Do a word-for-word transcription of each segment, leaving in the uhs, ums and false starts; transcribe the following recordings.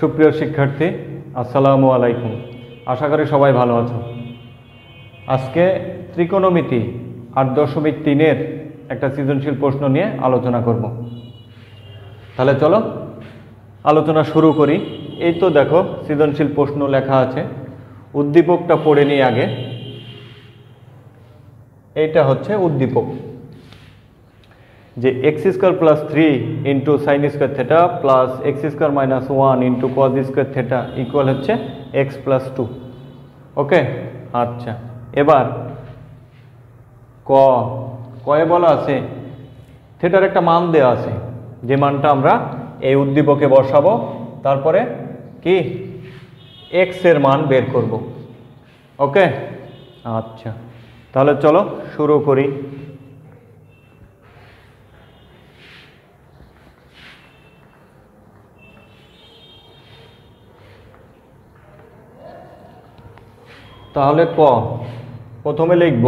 সুপ্রিয় শিক্ষার্থী, আসসালামু আলাইকুম। আশা করি সবাই ভালো আছো। আজকে ত্রিকোণমিতি আট দশমিক তিনের একটা সৃজনশীল প্রশ্ন নিয়ে আলোচনা করব। তাহলে চলো আলোচনা শুরু করি। এই তো দেখো সৃজনশীল প্রশ্ন লেখা আছে, উদ্দীপকটা পড়ে নিই আগে। এইটা হচ্ছে উদ্দীপক, যে X square plus three into sine square theta plus X square minus one into cos square theta equal হচ্ছে এক্স প্লাস টু। ওকে, আচ্ছা। এবার ক কয়ে বলা আছে থেটার একটা মান দেওয়া আছে, যে মানটা আমরা এই উদ্দীপকে বসাবো, তারপরে কি এক্স এর মান বের করব। ওকে, আচ্ছা, তাহলে চলো শুরু করি। তাহলে ক প্রথমে লিখব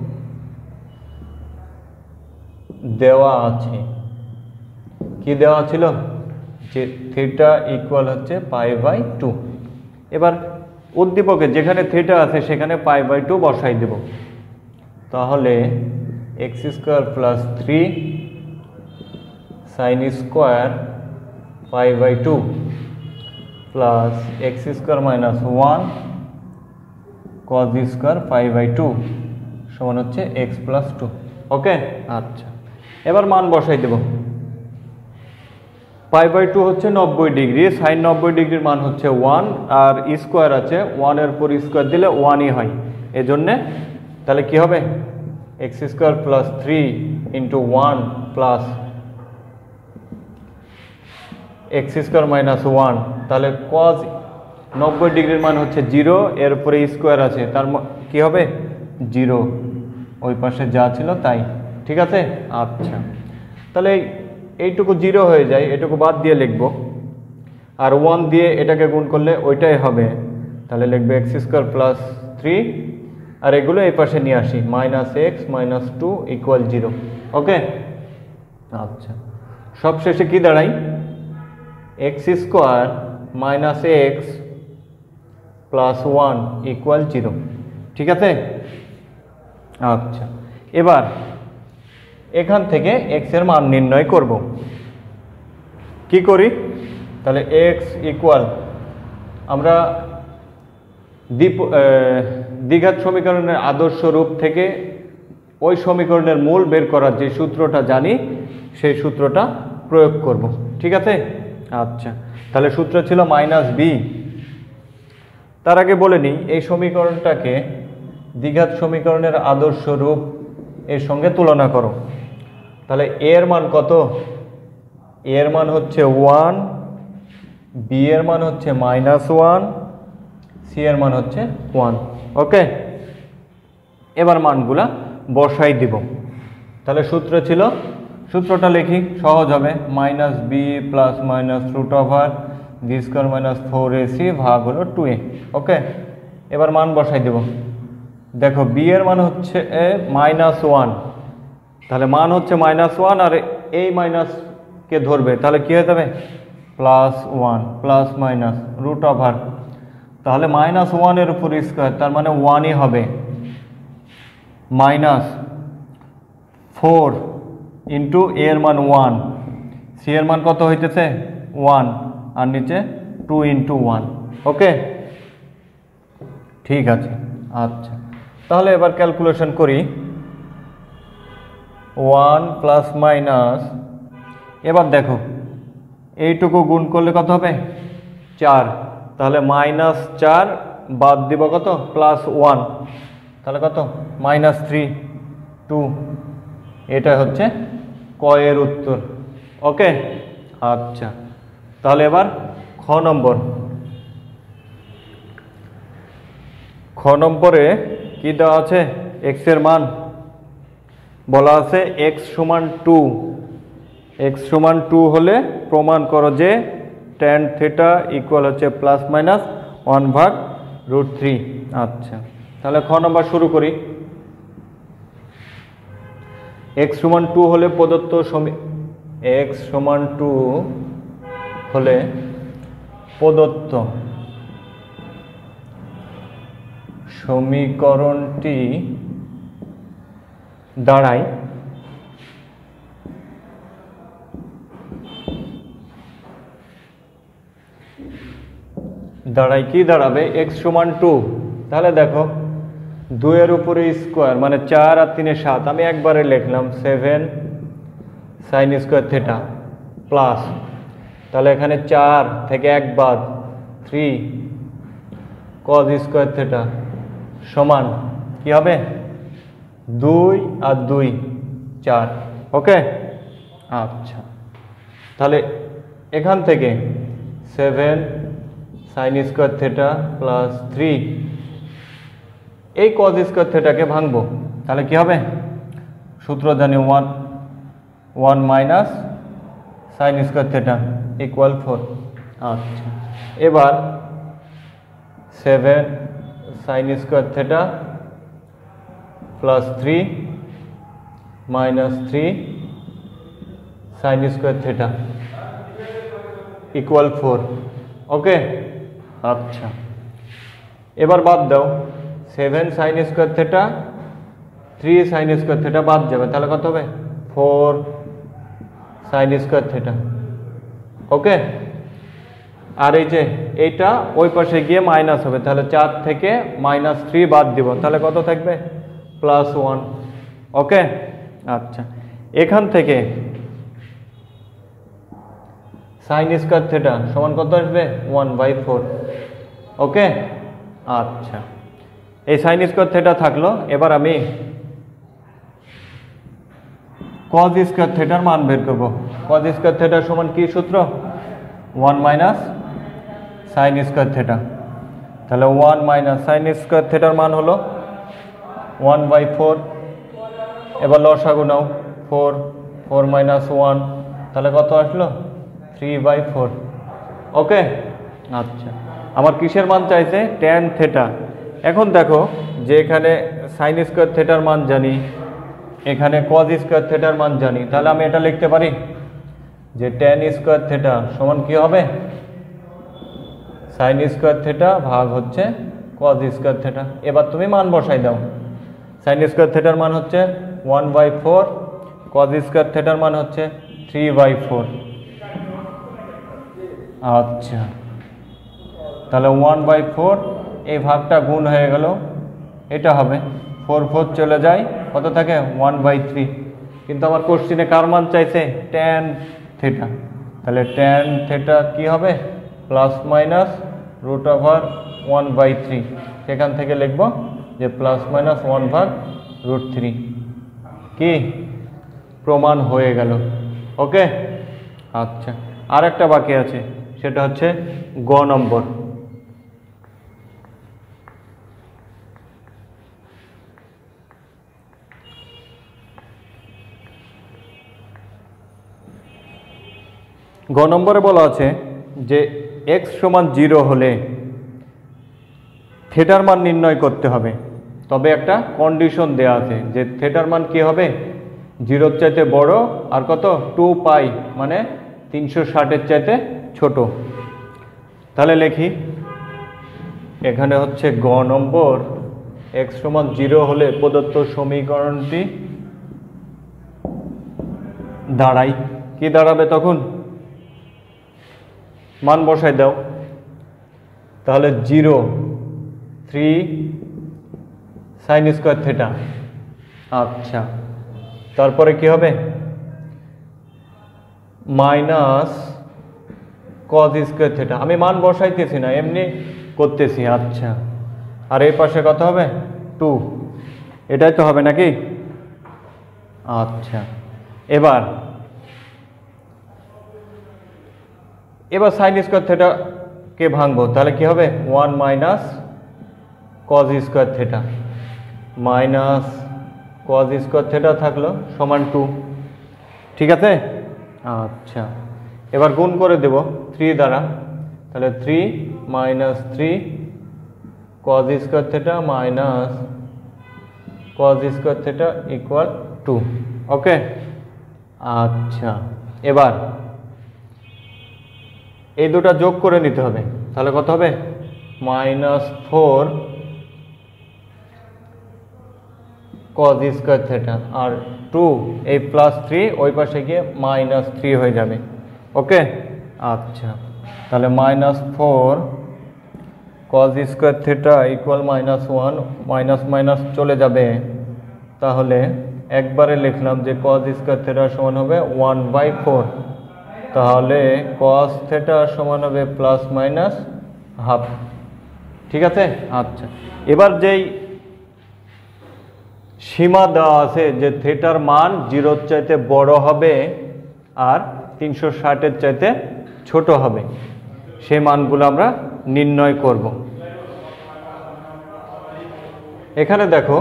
দেওয়া আছে, কি দেওয়া ছিল, যে থিটা ইকুয়াল হচ্ছে পাই বাই টু। এবার উদ্দীপকে যেখানে থিটা আছে সেখানে পাই বাই টু বসাই দেব। তাহলে X square plus three sine square pi by two plus X square minus one cos square pi by two সমান হচ্ছে এক্স প্লাস টু। ওকে, আচ্ছা। এবার মান বসাই দেব। পাই বাই টু হচ্ছে নব্বই ডিগ্রি, সাইন নব্বই ডিগ্রির মান হচ্ছে ওয়ান, আর স্কোয়ার আছে, ওয়ানের পর স্কোয়ার দিলে ওয়ানই হয়, এজন্যে তাহলে কি হবে X square plus three into one plus X square minus one. তাহলে কজ নব্বই ডিগ্রির মান হচ্ছে জিরো, এরপরে স্কোয়ার আছে, তার কি হবে জিরো, ওই পাশে যা ছিল তাই। ঠিক আছে, আচ্ছা। তাহলে এইটুকু জিরো হয়ে যায়, এটুকু বাদ দিয়ে লিখব, আর ওয়ান দিয়ে এটাকে গুণ করলে ওইটাই হবে। তাহলে লিখবে এক্স স্কোয়ার প্লাস থ্রি, আর এগুলো এই পাশে নিয়ে আসি, minus X minus two equal zero. Okay, আচ্ছা। সবশেষে কি দাঁড়াই, X square minus X plus one equal zero. ঠিক আছে, আচ্ছা। এবার এখান থেকে এক্স এর মান নির্ণয় করব। কি করি, তাহলে এক্স ইকুয়াল, আমরা দ্বিঘাত সমীকরণের আদর্শ রূপ থেকে ওই সমীকরণের মূল বের করার যে সূত্রটা জানি সেই সূত্রটা প্রয়োগ করব। ঠিক আছে, আচ্ছা। তাহলে সূত্র ছিল মাইনাস বি। তার আগে বলে নিই, এই সমীকরণটাকে দ্বিঘাত সমীকরণের আদর্শ রূপ এর সঙ্গে তুলনা করো। তাহলে এ এর মান কত, এ এর মান হচ্ছে ওয়ান, বি এর মান হচ্ছে মাইনাস ওয়ান, সি এর মান হচ্ছে ওয়ান। ওকে, এবার মানগুলা বসাই দিব। তাহলে সূত্র ছিল, সূত্রটা লিখি, সহজ হবে, minus B plus minus root over B square minus four A C ভাগ হলো টু এ। ওকে, এবার মান বসাই দেব। দেখো বি এর মান হচ্ছে মাইনাস ওয়ান, তাহলে মান হচ্ছে মাইনাস ওয়ান, আর এই মাইনাসকে ধরবে, তাহলে কী হয়ে যাবে plus one plus minus root over, তাহলে মাইনাস ওয়ানের উপর স্কোয়ার, তার মানে ওয়ানই হবে, মাইনাস ফোর ইন্টু এর মান ওয়ান, সি এর মান কত হইতেছে ওয়ান, আর নিচে টু ইন্টু ওয়ান। ওকে, ঠিক আছে, আচ্ছা। তাহলে এবার ক্যালকুলেশন করি, ওয়ান প্লাস মাইনাস, এবার দেখো এইটুকু গুণ করলে কত হবে চার, তাহলে মাইনাস চার বাদ দিব কত প্লাস ওয়ান, তাহলে কত মাইনাস থ্রি টু। এটা হচ্ছে ক এর উত্তর। ওকে, আচ্ছা। তাহলে এবার খ নম্বর, খ নম্বরে কি দেওয়া আছে, এক্স এর মান বলা আছে এক্স সমান টু, এক্স সমান টু হলে প্রমাণ করো যে ট্যান থিটা ইকুয়াল হচ্ছে প্লাস মাইনাস ওয়ান ভাগ রুট থ্রি। আচ্ছা, তাহলে খ নম্বর শুরু করি। एक्स समान टू होले प्रदत्त समी एक्स समान टू होले প্রদত্ত সমীকরণটি দাঁড়ায় দাঁড়ায় কি দাঁড়াবে এক্স সমান টু। তাহলে দেখো দুইয়ের উপরে স্কোয়ার মানে চার আর তিনে সাত, আমি একবারে লিখলাম seven sine square theta plus, তাহলে এখানে চার থেকে এক বাদ থ্রি কজ স্কোয়ার থেটা সমান কি হবে দুই আর দুই চার। ওকে আচ্ছা, তাহলে এখান থেকে seven sine square theta plus three এই কজ স্কোয়ার থেটাকে ভাঙবো, তাহলে কি হবে সূত্র জানি one one minus sine square theta equal four. আচ্ছা, এবার seven sine square theta plus three minus three sine square theta equal four. Okay আচ্ছা, এবার বাদ দাও seven sine square theta three sine square theta বাদ যাবে, তাহলে কত হবে four sine square theta. Okay, আর এই যে এইটা ওই পাশে গিয়ে মাইনাস হবে, তাহলে চার থেকে মাইনাস থ্রি বাদ দিব, তাহলে কত থাকবে প্লাস ওয়ান। ওকে আচ্ছা, এখান থেকে সাইন স্কোয়ার থেটা সমান কত আসবে ওয়ান বাই ফোর। ওকে আচ্ছা, এই সাইন স্কোয়ার থেটা থাকলো। এবার আমি কজ স্কোয়ার থেটার মান বের করবো। কজ স্কোয়ার থেটার সমান কি সূত্র one minus sine square theta, তাহলে ওয়ান মাইনাস সাইন স্কোয়ার থেটার মান হলো ওয়ান বাই ফোর। এবার লসাগু নাও ফোর ফোর মাইনাস ওয়ান, তাহলে কত আসলো থ্রি বাই ফোর। ওকে আচ্ছা, আমার কিসের মান চাইছে ট্যান থেটা। এখন দেখো যে এখানে সাইন স্কোয়ার থেটার মান জানি, এখানে কজ স্কোয়ার থেটার মান জানি, তাহলে আমি এটা লিখতে পারি যে ট্যান স্কোয়ার থেটা সমান কি হবে সাইন স্কোয়ার থেটা ভাগ হচ্ছে কজ স্কোয়ার থেটা। এবার তুমি মান বসাই দাও, সাইন স্কোয়ার থেটার মান হচ্ছে one by four, cos square থেটার মান হচ্ছে থ্রি বাই ফোর। আচ্ছা, তাহলে ওয়ান বাই ফোর এই ভাগটা গুণ হয়ে গেল, এটা হবে ফোর ফোর চলে যায়, কত থাকে ওয়ান বাই থ্রি। কিন্তু আমার কোশ্চিনে কার মান চাইছে ট্যান থেটা, তাহলে ট্যান থেটা কি হবে plus minus root over one by three, সেখান থেকে লিখব যে প্লাস মাইনাস ওয়ান ভাগ রুট থ্রি। কি প্রমাণ হয়ে গেল। ওকে আচ্ছা, আর একটা বাকি আছে, সেটা হচ্ছে গ নম্বর। গ নম্বরে বলা আছে যে এক্স সমান জিরো হলে থেটার মান নির্ণয় করতে হবে, তবে একটা কন্ডিশন দেয়া আছে যে থেটার মান কি হবে জিরোর চাইতে বড় আর কত টু পাই মানে তিনশো ষাটের চাইতে ছোট। তাহলে লিখি এখানে হচ্ছে গ নম্বর এক্স সমান জিরো হলে প্রদত্ত সমীকরণটি দাঁড়ায় কি দাঁড়াবে, তখন মান বসাই দাও, তাহলে zero three sine square theta. আচ্ছা, তারপরে কি হবে মাইনাস কজ স্কোয়ার থেটা, আমি মান বসাইতেছি না এমনি করতেছি। আচ্ছা, আর এই পাশে কত হবে টু, এটাই তো হবে নাকি। আচ্ছা, এবার এবার সাইন স্কোয়ার থেটাকে ভাঙবো, তাহলে কি হবে one minus cos square theta minus cos square theta থাকলো সমান টু। ঠিক আছে আচ্ছা, এবার গুণ করে দেব থ্রি দ্বারা, তাহলে three minus three cos square theta minus cos square theta equal two. Okay আচ্ছা, এবার এই দুটা যোগ করে নিতে হবে, তাহলে কত হবে minus four cos square theta, আর টু এই প্লাস থ্রি ওই পাশে গিয়ে মাইনাস থ্রি হয়ে যাবে। ওকে, আচ্ছা, তাহলে minus four cos square theta equal minus one, minus minus চলে যাবে, তাহলে একবারে লিখলাম যে কজ স্কোয়ার থেটা সমান হবে ওয়ান বাই ফোর, তাহলে কজ থেটা সমান হবে প্লাস মাইনাস হাফ। ঠিক আছে, আচ্ছা, এবার যেই সীমা দেওয়া আছে যে থেটার মান জিরোর চাইতে বড় হবে আর তিনশো ষাটের চাইতে ছোট হবে, সেই মানগুলো আমরা নির্ণয় করব। এখানে দেখো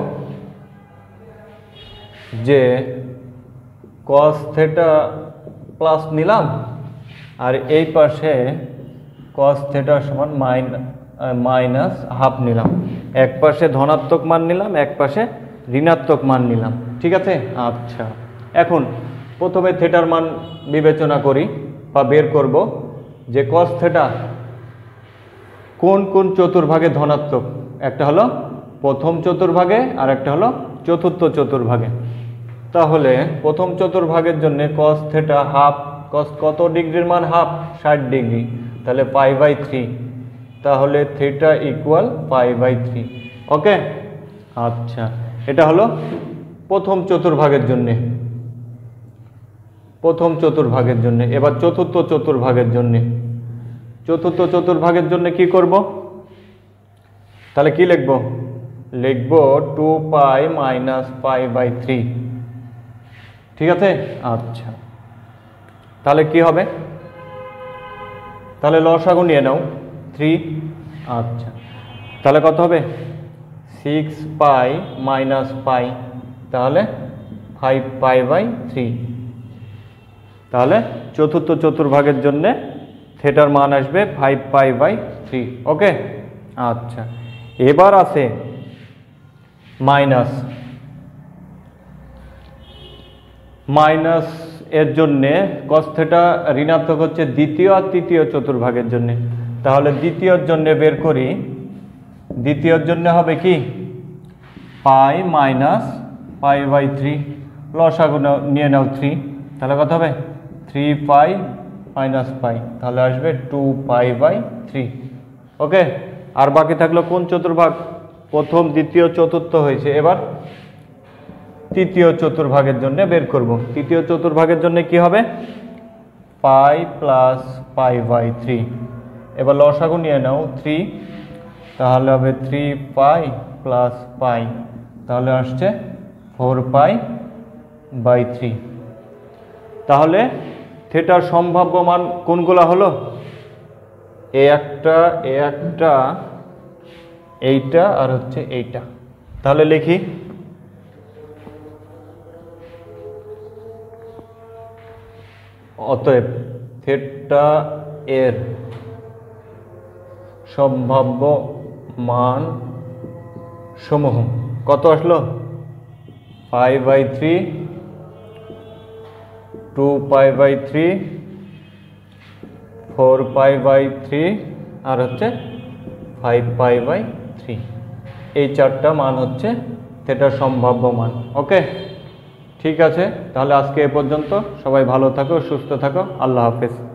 যে কস থেটা প্লাস নিলাম আর এই পাশে কস থেটা সমান মাইনাস হাফ নিলাম, এক পাশে ধনাত্মক মান নিলাম, এক পাশে ঋণাত্মক মান নিলাম। ঠিক আছে, আচ্ছা, এখন প্রথমে থেটার মান বিবেচনা করি বা বের করব যে কস থেটা কোন কোন চতুর্ভাগে ধনাত্মক, একটা হলো প্রথম চতুর্ভাগে আর একটা হলো চতুর্থ চতুর্ভাগে। তাহলে প্রথম চতুর্ভাগের জন্য কস থেটা হাফ, কস কত ডিগ্রির মান হাফ, ষাট ডিগ্রি, তাহলে পাই বাই থ্রি, তাহলে theta equal pi by three. Okay, আচ্ছা, এটা হলো প্রথম চতুর্ভাগের জন্যে, প্রথম চতুর্ভাগের জন্য। এবার চতুর্থ চতুর্ভাগের জন্য, চতুর্থ চতুর্ভাগের জন্য কি করব, তাহলে কি লিখব, লিখব two pi minus pi by three. ঠিক আছে, আচ্ছা, তাহলে কি হবে, তাহলে লসাগু নিয়ে নাও থ্রি, আচ্ছা, তাহলে কত হবে সিক্স পাই মাইনাস পাই, তাহলে ফাইভ পাই বাই থ্রি। তাহলে চতুর্থ চতুর্ভাগের জন্য থেটার মান আসবে five pi by three. Okay, আচ্ছা, এবার আছে মাইনাস, মাইনাস এর জন্যে কস থেটা ঋণাত্মক হচ্ছে দ্বিতীয় আর তৃতীয় চতুর্ভাগের জন্য, তাহলে দ্বিতীয়র জন্য বের করি, দ্বিতীয়র জন্য হবে কি pi minus pi by three, লসাগু নিয়ে নাও থ্রি, তাহলে কত হবে থ্রি পাই মাইনাস পাই, তাহলে আসবে two pi by three. Okay, আর বাকি থাকলো কোন চতুর্ভাগ, প্রথম দ্বিতীয় চতুর্থ হয়েছে, এবার তৃতীয় চতুর্ভাগের জন্য বের করব। তৃতীয় চতুর্ভাগের জন্য কি হবে pi plus pi by three, এবার লসাগু নিয়ে নাও থ্রি, তাহলে হবে থ্রি পাই প্লাস পাই, তাহলে আসছে ফোর পাই বাই থ্রি। তাহলে থেটার সম্ভাব্য মান কোনগুলো হলো, এ একটা, এ একটা, এইটা আর হচ্ছে এইটা। তাহলে লিখি অতএব থেটা এর সম্ভাব্য মান সমূহ কত আসলো, pi by three, two pi by three, four pi by three আর হচ্ছে ফাইভ পাই বাই থ্রি। এই চারটা মান হচ্ছে থেটার সম্ভাব্য মান। ওকে, ঠিক আছে, তাহলে আজকে এ পর্যন্ত, সবাই ভালো থাকো, সুস্থ থাকো, আল্লাহ হাফেজ।